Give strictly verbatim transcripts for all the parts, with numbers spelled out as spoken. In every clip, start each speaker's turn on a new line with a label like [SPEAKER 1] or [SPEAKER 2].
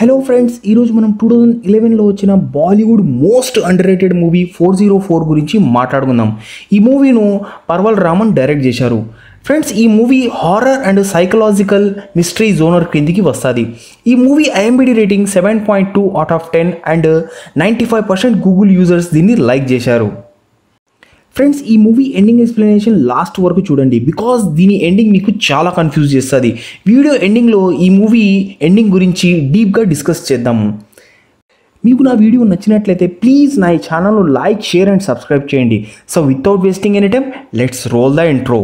[SPEAKER 1] Hello friends, ఈరోజు మనం two thousand ఇలెవెన్లో వచ్చిన Bollywood most underrated movie four zero four గురించి మాట్లాడుకుందాం. ఈ మూవీను పర్వల్ రామన్ డైరెక్ట్ చేశారు. ఫ్రెండ్స్, ఈ movie horror and psychological mystery genre కిందికి వస్తుంది. ఈ మూవీ ఐఎంబిడి rating seven point two out of ten and ninety five percent Google users దీన్ని లైక్ చేశారు. ఫ్రెండ్స్, ఈ మూవీ ఎండింగ్ ఎక్స్ప్లెనేషన్ లాస్ట్ వరకు చూడండి, బికాస్ దీని ఎండింగ్ మీకు చాలా కన్ఫ్యూజ్ చేస్తుంది. వీడియో ఎండింగ్లో ఈ మూవీ ఎండింగ్ గురించి డీప్గా డిస్కస్ చేద్దాము. మీకు నా వీడియో నచ్చినట్లయితే ప్లీజ్ నా ఈ ఛానల్ను లైక్, షేర్ అండ్ సబ్స్క్రైబ్ చేయండి. So without wasting any time, let's roll the intro.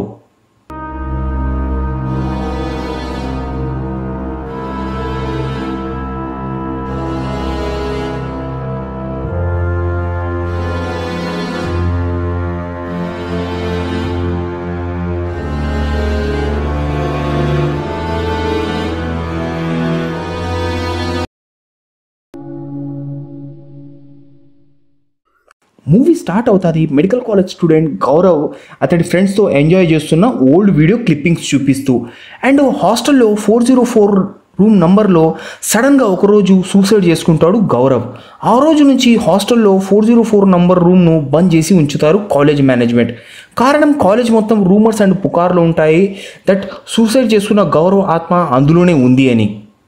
[SPEAKER 1] Movie start అవుతుంది. మెడికల్ కాలేజ్ స్టూడెంట్ గౌరవ్ అతడి ఫ్రెండ్స్తో ఎంజాయ్ చేస్తున్న ఓల్డ్ వీడియో క్లిప్పింగ్స్ చూపిస్తూ, అండ్ హాస్టల్లో ఫోర్ జీరో ఫోర్ రూమ్ నంబర్లో సడన్గా ఒకరోజు సూసైడ్ చేసుకుంటాడు గౌరవ్. ఆ రోజు నుంచి హాస్టల్లో ఫోర్ జీరో ఫోర్ నంబర్ రూమ్ను బంద్ చేసి ఉంచుతారు కాలేజ్ మేనేజ్మెంట్. కారణం, కాలేజ్ మొత్తం రూమర్స్ అండ్ పుకార్లు ఉంటాయి దట్ సూసైడ్ చేసుకున్న గౌరవ్ ఆత్మ అందులోనే ఉంది అని.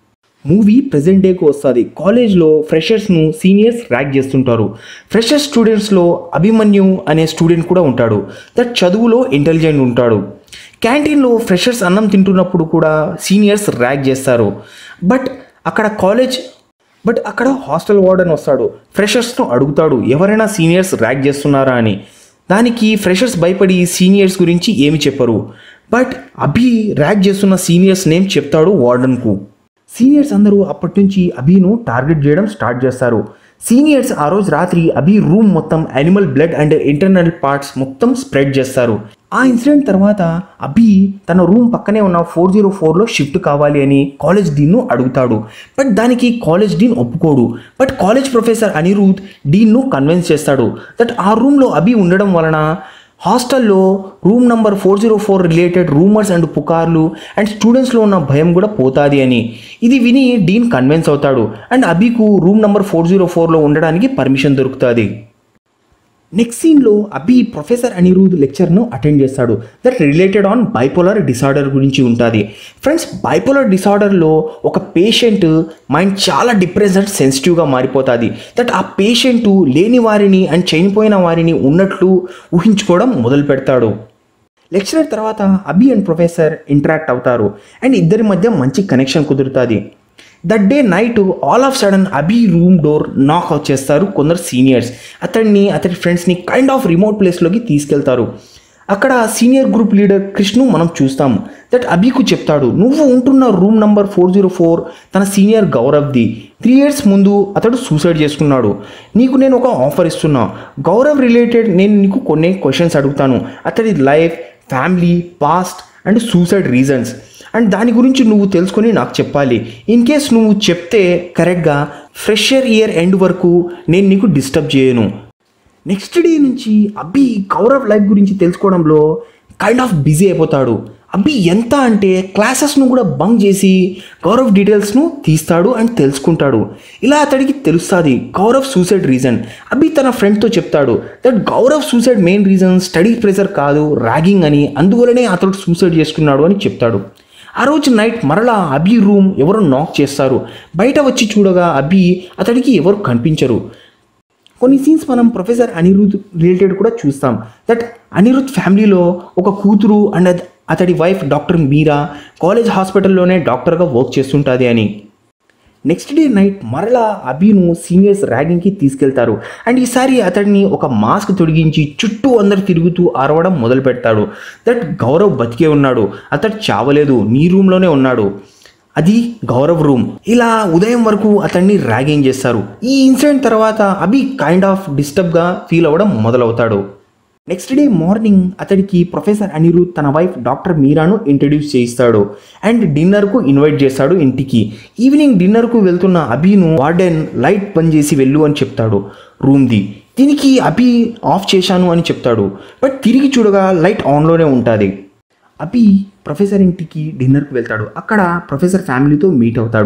[SPEAKER 1] మూవీ ప్రజెంట్ డేకి వస్తుంది. కాలేజ్లో ఫ్రెషర్స్ను సీనియర్స్ ర్యాక్ చేస్తుంటారు. ఫ్రెషర్స్ స్టూడెంట్స్లో అభిమన్యు అనే స్టూడెంట్ కూడా ఉంటాడు దట్ చదువులో ఇంటెలిజెంట్ ఉంటాడు. క్యాంటీన్లో ఫ్రెషర్స్ అన్నం తింటున్నప్పుడు కూడా సీనియర్స్ ర్యాక్ చేస్తారు. బట్ అక్కడ కాలేజ్ బట్ అక్కడ హాస్టల్ వార్డెన్ వస్తాడు. ఫ్రెషర్స్ను అడుగుతాడు ఎవరైనా సీనియర్స్ ర్యాక్ చేస్తున్నారా అని. దానికి ఫ్రెషర్స్ భయపడి సీనియర్స్ గురించి ఏమి చెప్పరు. బట్ అభి ర్యాక్ చేస్తున్న సీనియర్స్ నేమ్ చెప్తాడు వార్డెన్కు. సీనియర్స్ అందరూ అప్పటి నుంచి అభిను టార్గెట్ చేయడం స్టార్ట్ చేస్తారు. సీనియర్స్ ఆ రోజు రాత్రి అభి రూమ్ మొత్తం animal blood and internal parts మొత్తం స్ప్రెడ్ చేస్తారు. ఆ ఇన్సిడెంట్ తర్వాత అభి తన రూమ్ పక్కనే ఉన్న ఫోర్ జీరో ఫోర్లో షిఫ్ట్ కావాలి అని కాలేజ్ డీన్ను అడుగుతాడు. బట్ దానికి కాలేజ్ డీన్ ఒప్పుకోడు. బట్ కాలేజ్ ప్రొఫెసర్ అనిరుద్ డీన్ను కన్విన్స్ చేస్తాడు దట్ ఆ రూమ్లో అభి ఉండడం వలన హాస్టల్లో room number four zero four related rumours and పుకార్లు అండ్ స్టూడెంట్స్లో ఉన్న భయం కూడా పోతుంది అని. ఇది విని డీన్ కన్విన్స్ అవుతాడు అండ్ అభికు రూమ్ నంబర్ ఫోర్ జీరో ఫోర్లో ఉండడానికి పర్మిషన్ దొరుకుతుంది. నెక్స్ట్ సీన్లో అభి ప్రొఫెసర్ అనిరుద్ లెక్చర్ను అటెండ్ చేస్తాడు that related on bipolar disorder గురించి ఉంటుంది. ఫ్రెండ్స్, బైపోలర్ డిసార్డర్లో ఒక పేషెంట్ మైండ్ చాలా డిప్రెస్ అండ్ సెన్సిటివ్గా మారిపోతుంది. దట్ ఆ పేషెంట్ లేని వారిని అండ్ చనిపోయిన వారిని ఉన్నట్లు ఊహించుకోవడం మొదలు పెడతాడు. లెక్చరర్ తర్వాత అభి అండ్ ప్రొఫెసర్ ఇంటరాక్ట్ అవుతారు అండ్ ఇద్దరి మధ్య మంచి కనెక్షన్ కుదురుతుంది. That day night all of sudden Abhi room door knock out చేస్తారు కొందరు సీనియర్స్. అతన్ని అతడి ఫ్రెండ్స్ని కైండ్ ఆఫ్ రిమోట్ ప్లేస్లోకి తీసుకెళ్తారు. అక్కడ సీనియర్ గ్రూప్ లీడర్ కృష్ణు మనం చూస్తాము. దట్ అభికు చెప్తాడు, నువ్వు ఉంటున్న room number four zero four తన సీనియర్ గౌరవ్ది. త్రీ ఇయర్స్ ముందు అతడు సూసైడ్ చేసుకున్నాడు. నీకు నేను ఒక ఆఫర్ ఇస్తున్నా. గౌరవ్ రిలేటెడ్ నేను నీకు కొన్ని క్వశ్చన్స్ అడుగుతాను. అతడి life, family, past and suicide reasons and దాని గురించి నువ్వు తెలుసుకొని నాకు చెప్పాలి. ఇన్ కేస్ నువ్వు చెప్తే కరెక్ట్గా ఫ్రెషర్ ఇయర్ ఎండ్ వరకు నేను నీకు డిస్టర్బ్ చేయను. నెక్స్ట్ డే నుంచి అభి గౌరవ్ లైఫ్ గురించి తెలుసుకోవడంలో కైండ్ ఆఫ్ బిజీ అయిపోతాడు. అభి ఎంత అంటే క్లాసెస్ను కూడా బంక్ చేసి గౌరవ్ డీటెయిల్స్ను తీస్తాడు అండ్ తెలుసుకుంటాడు. ఇలా అతడికి తెలుస్తుంది గౌరవ్ సూసైడ్ రీజన్. అభి తన ఫ్రెండ్తో చెప్తాడు that Gaurav suicide main reason study pressure కాదు, ర్యాగింగ్ అని, అందువలనే అతడు సూసైడ్ చేసుకున్నాడు అని చెప్తాడు. ఆ రోజు నైట్ మరలా అభి రూమ్ ఎవరో నాక్ చేస్తారు. బయట వచ్చి చూడగా అభి అతడికి ఎవరు కనిపించరు. కొన్ని సీన్స్ మనం ప్రొఫెసర్ అనిరుద్ రిలేటెడ్ కూడా చూస్తాం. దట్ అనిరుద్ ఫ్యామిలీలో ఒక కూతురు అండ్ అతడి వైఫ్ డాక్టర్ మీరా కాలేజ్ హాస్పిటల్లోనే డాక్టర్గా వర్క్ చేస్తుంటుంది అని. నెక్స్ట్ డే నైట్ మరలా అభిను సీనియర్స్ ర్యాగింగ్కి తీసుకెళ్తారు అండ్ ఈసారి అతడిని ఒక మాస్క్ తొడిగించి చుట్టూ అందరు తిరుగుతూ అరవడం మొదలు పెడతాడు. దట్ గౌరవ్ బతికే ఉన్నాడు, అతడు చావలేదు, నీ రూమ్లోనే ఉన్నాడు, అది గౌరవ్ రూమ్. ఇలా ఉదయం వరకు అతన్ని ర్యాగింగ్ చేస్తారు. ఈ ఇన్సిడెంట్ తర్వాత అభి కైండ్ ఆఫ్ డిస్టర్బ్గా ఫీల్ అవ్వడం మొదలవుతాడు. నెక్స్ట్ డే మార్నింగ్ అతడికి ప్రొఫెసర్ అనిరుద్ తన వైఫ్ డాక్టర్ మీరాను ఇంట్రడ్యూస్ చేయిస్తాడు అండ్ డిన్నర్కు ఇన్వైట్ చేస్తాడు ఇంటికి. ఈవినింగ్ డిన్నర్కు వెళ్తున్న అభిను వార్డెన్ లైట్ బంద్ చేసి వెళ్ళు అని చెప్తాడు రూమ్ది. దీనికి అభి ఆఫ్ చేశాను అని చెప్తాడు. బట్ తిరిగి చూడగా లైట్ ఆన్లోనే ఉంటుంది. అభి ప్రొఫెసర్ ఇంటికి డిన్నర్కి వెళ్తాడు. అక్కడ ప్రొఫెసర్ ఫ్యామిలీతో మీట్ అవుతాడు.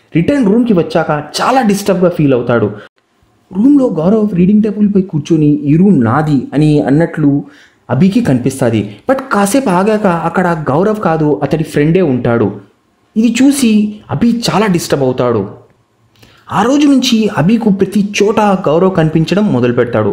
[SPEAKER 1] రిటర్న్ రూమ్కి వచ్చాక చాలా డిస్టర్బ్గా ఫీల్ అవుతాడు. రూమ్లో గౌరవ్ రీడింగ్ టేబుల్పై కూర్చొని ఈ రూమ్ నాది అని అన్నట్లు అభికి కనిపిస్తుంది. బట్ కాసేపు ఆగాక అక్కడ గౌరవ్ కాదు అతడి ఫ్రెండే ఉంటాడు. ఇది చూసి అభి చాలా డిస్టర్బ్ అవుతాడు. ఆ రోజు నుంచి అభికు ప్రతి చోట గౌరవ్ కనిపించడం మొదలు పెడతాడు.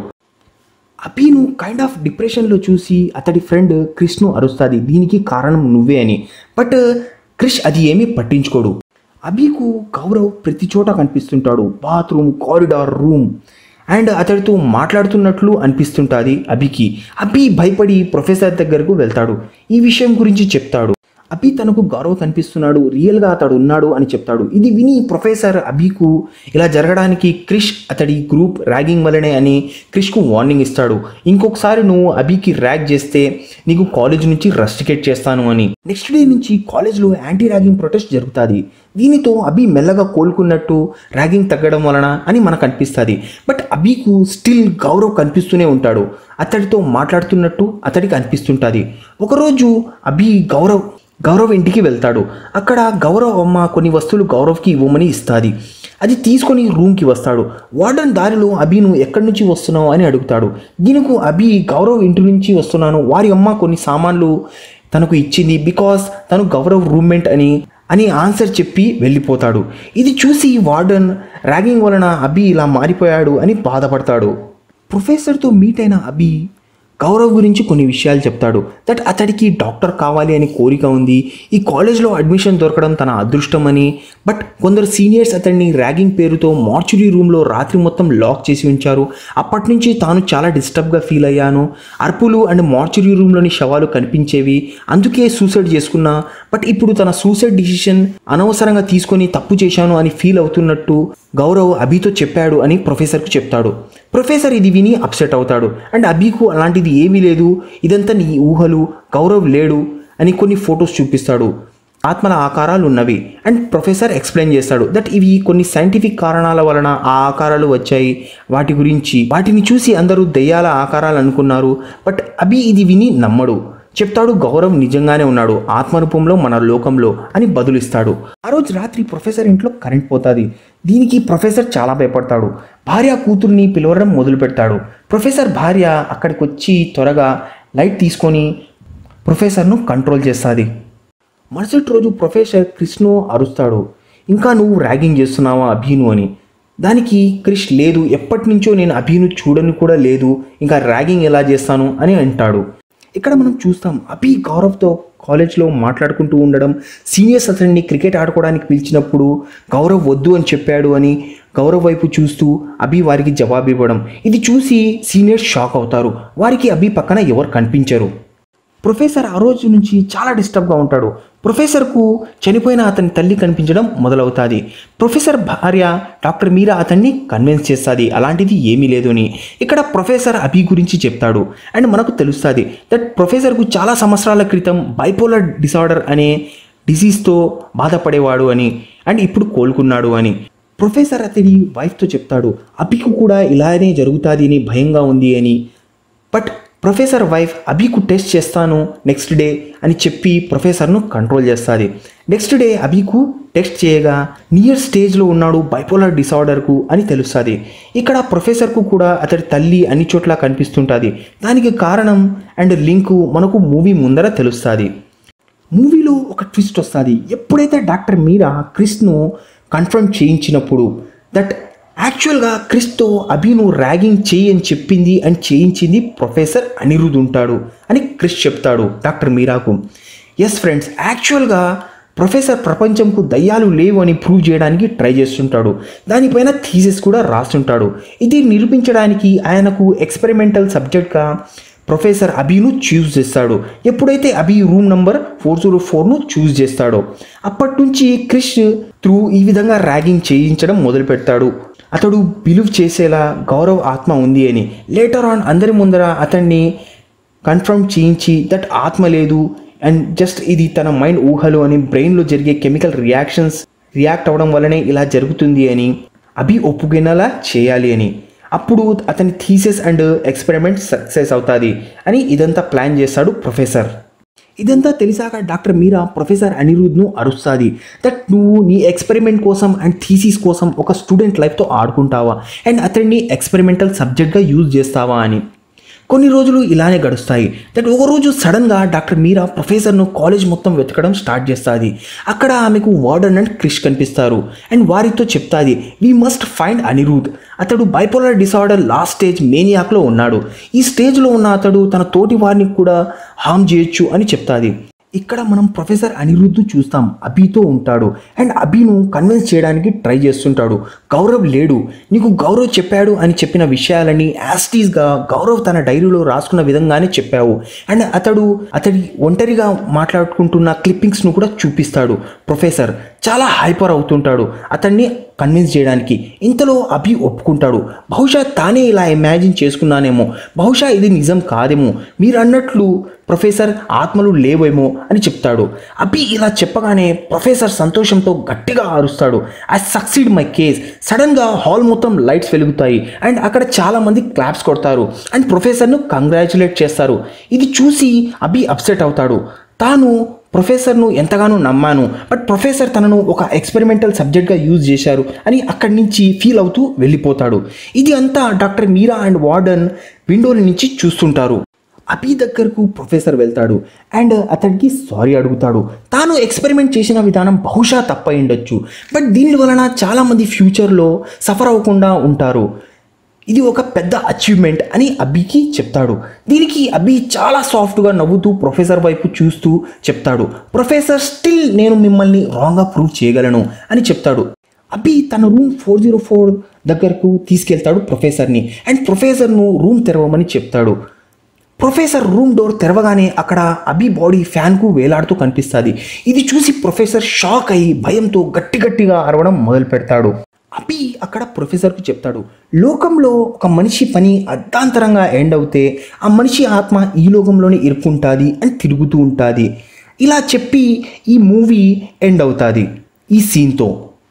[SPEAKER 1] అభిను కైండ్ ఆఫ్ డిప్రెషన్లో చూసి అతడి ఫ్రెండ్ క్రిష్ను అరుస్తుంది, దీనికి కారణం నువ్వే అని. బట్ క్రిష్ అది ఏమీ పట్టించుకోడు. అభికు గౌరవ్ ప్రతి చోట కనిపిస్తుంటాడు, బాత్రూమ్, కారిడార్, రూమ్, అండ్ అతడితో మాట్లాడుతున్నట్లు అనిపిస్తుంటుంది అభికి. అభి భయపడి ప్రొఫెసర్ దగ్గరకు వెళ్తాడు, ఈ విషయం గురించి చెప్తాడు. అభి తనకు గౌరవ్ కనిపిస్తున్నాడు, రియల్గా అతడు ఉన్నాడు అని చెప్తాడు. ఇది విని ప్రొఫెసర్ అభికు ఇలా జరగడానికి క్రిష్ అతడి గ్రూప్ ర్యాగింగ్ వల్లనే అని క్రిష్కు వార్నింగ్ ఇస్తాడు. ఇంకొకసారి నువ్వు అభికి ర్యాగ్ చేస్తే నీకు కాలేజ్ నుంచి రస్టికేట్ చేస్తాను అని. నెక్స్ట్ డే నుంచి కాలేజ్లో యాంటీ ర్యాగింగ్ ప్రొటెస్ట్ జరుగుతుంది. దీనితో అభి మెల్లగా కోలుకున్నట్టు, ర్యాగింగ్ తగ్గడం వలన అని మనకు అనిపిస్తుంది. బట్ అభికు స్టిల్ గౌరవ్ కనిపిస్తూనే ఉంటాడు, అతడితో మాట్లాడుతున్నట్టు అతడికి అనిపిస్తుంటుంది. ఒకరోజు అభి గౌరవ్ గౌరవ్ ఇంటికి వెళ్తాడు. అక్కడ గౌరవ్ అమ్మ కొన్ని వస్తువులు గౌరవ్కి ఇవ్వమని ఇస్తుంది. అది తీసుకొని రూమ్కి వస్తాడు. వార్డెన్ దారిలో అభిను ఎక్కడి నుంచి వస్తున్నావు అని అడుగుతాడు. దీనికి అభి గౌరవ్ ఇంటి నుంచి వస్తున్నాను, వారి అమ్మ కొన్ని సామాన్లు తనకు ఇచ్చింది, బికాస్ తను గౌరవ్ రూమ్మేట్ అని అని ఆన్సర్ చెప్పి వెళ్ళిపోతాడు. ఇది చూసి వార్డెన్ ర్యాగింగ్ వలన అభి ఇలా మారిపోయాడు అని బాధపడతాడు. ప్రొఫెసర్తో మీట్ అయిన అభి గౌరవ్ గురించి కొన్ని విషయాలు చెప్తాడు. దట్ అతడికి డాక్టర్ కావాలి అని కోరిక ఉంది, ఈ కాలేజ్లో అడ్మిషన్ దొరకడం తన అదృష్టం అని. బట్ కొందరు సీనియర్స్ అతన్ని ర్యాగింగ్ పేరుతో మార్చురీ రూమ్లో రాత్రి మొత్తం లాక్ చేసి ఉంచారు. అప్పటి నుంచి తాను చాలా డిస్టర్బ్గా ఫీల్ అయ్యాను. అర్పులు అండ్ మార్చురీ రూమ్లోని శవాలు కనిపించేవి, అందుకే సూసైడ్ చేసుకున్నా. బట్ ఇప్పుడు తన సూసైడ్ డిసిషన్ అనవసరంగా తీసుకొని తప్పు చేశాను అని ఫీల్ అవుతున్నట్టు గౌరవ్ అభితో చెప్పాడు అని ప్రొఫెసర్కు చెప్తాడు. ప్రొఫెసర్ ఇది విని అప్సెట్ అవుతాడు. అండ్ అభికు అలాంటిది ఏమీ లేదు, ఇదంతా నీ ఊహలు, గౌరవ్ లేడు అని కొన్ని ఫొటోస్ చూపిస్తాడు, ఆత్మల ఆకారాలు ఉన్నవి. అండ్ ప్రొఫెసర్ ఎక్స్ప్లెయిన్ చేస్తాడు దట్ ఇవి కొన్ని సైంటిఫిక్ కారణాల వలన ఆ ఆకారాలు వచ్చాయి, వాటి గురించి వాటిని చూసి అందరూ దెయ్యాల ఆకారాలు అనుకున్నారు. బట్ అభి ఇది విని నమ్మడు, చెప్తాడు గౌరవ్ నిజంగానే ఉన్నాడు ఆత్మరూపంలో మన లోకంలో అని బదులిస్తాడు. ఆ రోజు రాత్రి ప్రొఫెసర్ ఇంట్లో కరెంట్ పోతుంది. దీనికి ప్రొఫెసర్ చాలా భయపడతాడు. భార్య కూతుర్ని పిలవడం మొదలు పెడతాడు. ప్రొఫెసర్ భార్య అక్కడికి వచ్చి త్వరగా లైట్ తీసుకొని ప్రొఫెసర్ను కంట్రోల్ చేస్తుంది. మరుసటి రోజు ప్రొఫెసర్ క్రిష్ను అరుస్తాడు, ఇంకా నువ్వు ర్యాగింగ్ చేస్తున్నావా అభిను అని. దానికి క్రిష్ లేదు, ఎప్పటి నుంచో నేను అభిను చూడని కూడా లేదు, ఇంకా ర్యాగింగ్ ఎలా చేస్తాను అని అంటాడు. ఇక్కడ మనం చూస్తాం అభి గౌరవ్తో కాలేజ్లో మాట్లాడుకుంటూ ఉండడం, సీనియర్స్ అతన్ని క్రికెట్ ఆడుకోవడానికి పిలిచినప్పుడు గౌరవ్ వద్దు అని చెప్పాడు అని గౌరవ్ వైపు చూస్తూ అభి వారికి జవాబు ఇవ్వడం. ఇది చూసి సీనియర్స్ షాక్ అవుతారు, వారికి అభి పక్కన ఎవరు కనిపించరు. ప్రొఫెసర్ ఆ రోజు నుంచి చాలా డిస్టర్బ్గా ఉంటాడు. ప్రొఫెసర్కు చనిపోయిన అతని తల్లి కనిపించడం మొదలవుతుంది. ప్రొఫెసర్ భార్య డాక్టర్ మీరా అతన్ని కన్విన్స్ చేస్తుంది అలాంటిది ఏమీ లేదు అని. ఇక్కడ ప్రొఫెసర్ అభి గురించి చెప్తాడు. అండ్ మనకు తెలుస్తుంది దట్ ప్రొఫెసర్కు చాలా సంవత్సరాల క్రితం బైపోలర్ డిసార్డర్ అనే డిసీజ్తో బాధపడేవాడు అని, అండ్ ఇప్పుడు కోలుకున్నాడు అని. ప్రొఫెసర్ అతని వైఫ్తో చెప్తాడు అభికు కూడా ఇలానే జరుగుతుంది అని భయంగా ఉంది అని. బట్ ప్రొఫెసర్ వైఫ్ అభికు టెస్ట్ చేస్తాను నెక్స్ట్ డే అని చెప్పి ప్రొఫెసర్ను కంట్రోల్ చేస్తుంది. నెక్స్ట్ డే అభికు టెస్ట్ చేయగా నియర్ స్టేజ్లో ఉన్నాడు బైపోలర్ డిసార్డర్కు అని తెలుస్తుంది. ఇక్కడ ప్రొఫెసర్కు కూడా అతడి తల్లి అన్ని చోట్ల కనిపిస్తుంటుంది. దానికి కారణం అండ్ లింకు మనకు మూవీ ముందర తెలుస్తుంది. మూవీలో ఒక ట్విస్ట్ వస్తుంది. ఎప్పుడైతే డాక్టర్ మీరా క్రిష్ను కన్ఫర్మ్ చేయించినప్పుడు దట్ యాక్చువల్గా క్రిష్తో అభిను ర్యాగింగ్ చేయి అని చెప్పింది అండ్ చేయించింది ప్రొఫెసర్ అనిరుద్ ఉంటాడు అని క్రిష్ చెప్తాడు డాక్టర్ మీరాకు. ఎస్ ఫ్రెండ్స్, యాక్చువల్గా ప్రొఫెసర్ ప్రపంచంకు దయ్యాలు లేవు అని ప్రూవ్ చేయడానికి ట్రై చేస్తుంటాడు. దానిపైన థీసిస్ కూడా రాస్తుంటాడు. ఇది నిరూపించడానికి ఆయనకు ఎక్స్పెరిమెంటల్ సబ్జెక్ట్గా ప్రొఫెసర్ అభిను చూస్ చేస్తాడు. ఎప్పుడైతే Abhi room number four zero ఫోర్ను చూస్ చేస్తాడో అప్పటి నుంచి క్రిష్ త్రూ ఈ విధంగా ర్యాగింగ్ చేయించడం మొదలు పెడతాడు. అతడు బిలీవ్ చేసేలా గౌరవ్ ఆత్మ ఉంది అని. లేటర్ ఆన్ అందరి ముందర అతన్ని కన్ఫర్మ్ చేయించి దట్ ఆత్మ లేదు అండ్ జస్ట్ ఇది తన మైండ్ ఊహలు అని, బ్రెయిన్లో జరిగే కెమికల్ రియాక్షన్స్ రియాక్ట్ అవ్వడం వల్లనే ఇలా జరుగుతుంది అని అభి ఒప్పుకునేలా చేయాలి అని. అప్పుడు అతని థీసిస్ అండ్ ఎక్స్పెరిమెంట్ సక్సెస్ అవుతుంది అని ఇదంతా ప్లాన్ చేస్తాడు ప్రొఫెసర్. ఇదంతా తెలిసాక డాక్టర్ మీరా ప్రొఫెసర్ అనిరుద్ధ్ను అరుస్తుంది దట్ నువ్వు నీ ఎక్స్పెరిమెంట్ కోసం అండ్ థీసిస్ కోసం ఒక స్టూడెంట్ లైఫ్తో ఆడుకుంటావా అండ్ అతన్ని ఎక్స్పెరిమెంటల్ సబ్జెక్ట్గా యూజ్ చేస్తావా అని. కొన్ని రోజులు ఇలానే గడుస్తాయి. దట్ ఒకరోజు సడన్గా డాక్టర్ మీరా ప్రొఫెసర్ను కాలేజ్ మొత్తం వెతకడం స్టార్ట్ చేస్తుంది. అక్కడ ఆమెకు వార్డన్ అండ్ క్రిష్ కనిపిస్తారు అండ్ వారితో చెప్తాది వీ మస్ట్ ఫైండ్ అనిరుద్. అతడు బైపోలర్ డిసార్డర్ లాస్ట్ స్టేజ్ మేనియాక్లో ఉన్నాడు. ఈ స్టేజ్లో ఉన్న అతడు తన తోటి వారిని కూడా హామ్ చేయొచ్చు అని చెప్తాది. ఇక్కడ మనం ప్రొఫెసర్ అనిరుద్ధ్ను చూస్తాం. అభితో ఉంటాడు అండ్ అభిను కన్విన్స్ చేయడానికి ట్రై చేస్తుంటాడు. గౌరవ్ లేడు, నీకు గౌరవ్ చెప్పాడు అని చెప్పిన విషయాలని యాస్టీస్గా గౌరవ్ తన డైరీలో రాసుకున్న విధంగానే చెప్పావు అండ్ అతడు అతడి ఒంటరిగా మాట్లాడుకుంటున్న క్లిప్పింగ్స్ను కూడా చూపిస్తాడు. ప్రొఫెసర్ చాలా హైపర్ అవుతుంటాడు అతన్ని కన్విన్స్ చేయడానికి. ఇంతలో అభి ఒప్పుకుంటాడు. బహుశా తానే ఇలా ఇమాజిన్ చేసుకున్నానేమో, బహుశా ఇది నిజం కాదేమో, మీరు అన్నట్లు ప్రొఫెసర్ ఆత్మలు లేవేమో అని చెప్తాడు. అభి ఇలా చెప్పగానే ప్రొఫెసర్ సంతోషంతో గట్టిగా అరుస్తాడు, ఐ సక్సీడ్ మై కేస్. సడన్గా హాల్ మొత్తం లైట్స్ వెలుగుతాయి అండ్ అక్కడ చాలామంది క్లాప్స్ కొడతారు అండ్ ప్రొఫెసర్ను కంగ్రాచులేట్ చేస్తారు. ఇది చూసి అభి అప్సెట్ అవుతాడు. తాను ప్రొఫెసర్ను ఎంతగానో నమ్మాను, బట్ ప్రొఫెసర్ తనను ఒక ఎక్స్పెరిమెంటల్ సబ్జెక్ట్గా యూజ్ చేశారు అని అక్కడి నుంచి ఫీల్ అవుతూ వెళ్ళిపోతాడు. ఇది అంతా డాక్టర్ మీరా అండ్ వార్డన్ విండోల నుంచి చూస్తుంటారు. అభి దగ్గరకు ప్రొఫెసర్ వెళ్తాడు అండ్ అతడికి సారీ అడుగుతాడు. తాను ఎక్స్పెరిమెంట్ చేసిన విధానం బహుశా తప్పై ఉండొచ్చు, బట్ దీని వలన చాలామంది ఫ్యూచర్లో సఫర్ అవ్వకుండా ఉంటారు, ఇది ఒక పెద్ద అచీవ్మెంట్ అని అభికి చెప్తాడు. దీనికి అభి చాలా సాఫ్ట్గా నవ్వుతూ ప్రొఫెసర్ వైపు చూస్తూ చెప్తాడు, ప్రొఫెసర్ స్టిల్ నేను మిమ్మల్ని రాంగ్గా ప్రూవ్ చేయగలను అని చెప్తాడు. అభి తన రూమ్ ఫోర్ జీరో ఫోర్ దగ్గరకు తీసుకెళ్తాడు ప్రొఫెసర్ని అండ్ ప్రొఫెసర్ను రూమ్ తెరవమని చెప్తాడు. ప్రొఫెసర్ రూమ్ డోర్ తెరవగానే అక్కడ అభి బాడీ ఫ్యాన్కు వేలాడుతూ కనిపిస్తుంది. ఇది చూసి ప్రొఫెసర్ షాక్ అయ్యి భయంతో గట్టి గట్టిగా అరవడం మొదలు పెడతాడు. అభి అక్కడ ప్రొఫెసర్కు చెప్తాడు, లోకంలో ఒక మనిషి పని అర్ధాంతరంగా ఎండ్ అవుతే ఆ మనిషి ఆత్మ ఈ లోకంలోనే ఇరుక్కుంటుంది అని తిరుగుతూ ఉంటుంది. ఇలా చెప్పి ఈ మూవీ ఎండ్ అవుతుంది ఈ సీన్తో.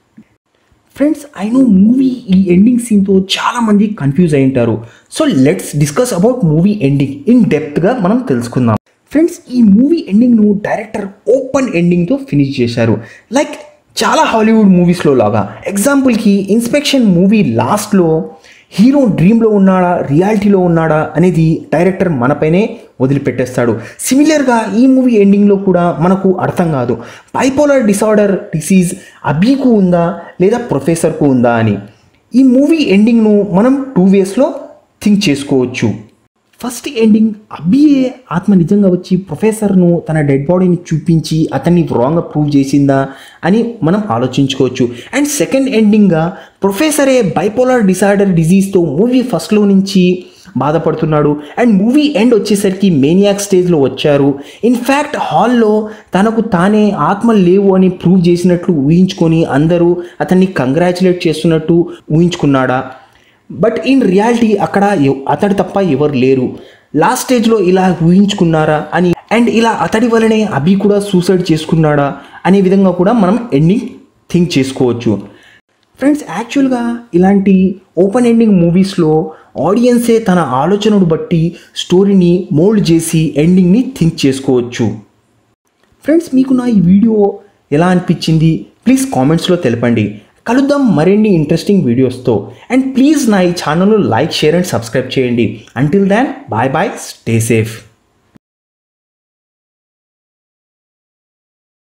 [SPEAKER 1] ఫ్రెండ్స్, ఐ నో మూవీ ఈ ఎండింగ్ సీన్తో చాలామంది కన్ఫ్యూజ్ అయి ఉంటారు. So let's discuss about movie ending in డెప్త్గా మనం తెలుసుకుందాం. ఫ్రెండ్స్, ఈ మూవీ ఎండింగ్ను డైరెక్టర్ ఓపెన్ ఎండింగ్తో ఫినిష్ చేశారు. లైక్ చాలా హాలీవుడ్ మూవీస్లో లాగా. ఎగ్జాంపుల్కి ఇన్స్పెక్షన్ మూవీ లాస్ట్లో హీరో డ్రీమ్లో ఉన్నాడా రియాలిటీలో ఉన్నాడా అనేది డైరెక్టర్ మనపైనే వదిలిపెట్టేస్తాడు. సిమిలర్గా ఈ మూవీ ఎండింగ్లో కూడా మనకు అర్థం కాదు బైపోలర్ డిసార్డర్ డిసీజ్ అభికు ఉందా లేదా ప్రొఫెసర్కు ఉందా అని. ఈ మూవీ ఎండింగ్ను మనం టూ వేస్లో థింక్ చేసుకోవచ్చు. ఫస్ట్ ఎండింగ్ అభియే ఆత్మ నిజంగా వచ్చి ప్రొఫెసర్ను తన డెడ్ బాడీని చూపించి అతన్ని రాంగ్గా ప్రూవ్ చేసిందా అని మనం ఆలోచించుకోవచ్చు. అండ్ సెకండ్ ఎండింగ్గా ప్రొఫెసరే బైపోలార్ డిసార్డర్ డిజీజ్తో మూవీ ఫస్ట్లో నుంచి బాధపడుతున్నాడు అండ్ మూవీ ఎండ్ వచ్చేసరికి మేనియాక్ స్టేజ్లో వచ్చారు. ఇన్ఫ్యాక్ట్ హాల్లో తనకు తానే ఆత్మలు లేవు అని ప్రూవ్ చేసినట్లు ఊహించుకొని అందరూ అతన్ని కంగ్రాచులేట్ చేస్తున్నట్టు ఊహించుకున్నాడా, బట్ ఇన్ రియాలిటీ అక్కడ అతడు తప్ప ఎవరు లేరు. లాస్ట్ స్టేజ్లో ఇలా ఊహించుకున్నారా అని అండ్ ఇలా అతడి వల్లనే అభి కూడా సూసైడ్ చేసుకున్నాడా అనే విధంగా కూడా మనం ఎండింగ్ థింక్ చేసుకోవచ్చు. ఫ్రెండ్స్, యాక్చువల్గా ఇలాంటి ఓపెన్ ఎండింగ్ మూవీస్లో ఆడియన్సే తన ఆలోచనను బట్టి స్టోరీని మోల్డ్ చేసి ఎండింగ్ని థింక్ చేసుకోవచ్చు. ఫ్రెండ్స్, మీకు నా ఈ వీడియో ఎలా అనిపించింది ప్లీజ్ కామెంట్స్లో తెలపండి. కలుద్దాం మరిన్ని ఇంట్రెస్టింగ్ వీడియోస్తో. అండ్ ప్లీజ్ నా ఈ ఛానల్ను లైక్, షేర్ అండ్ సబ్స్క్రైబ్ చేయండి. Until then bye bye, stay safe.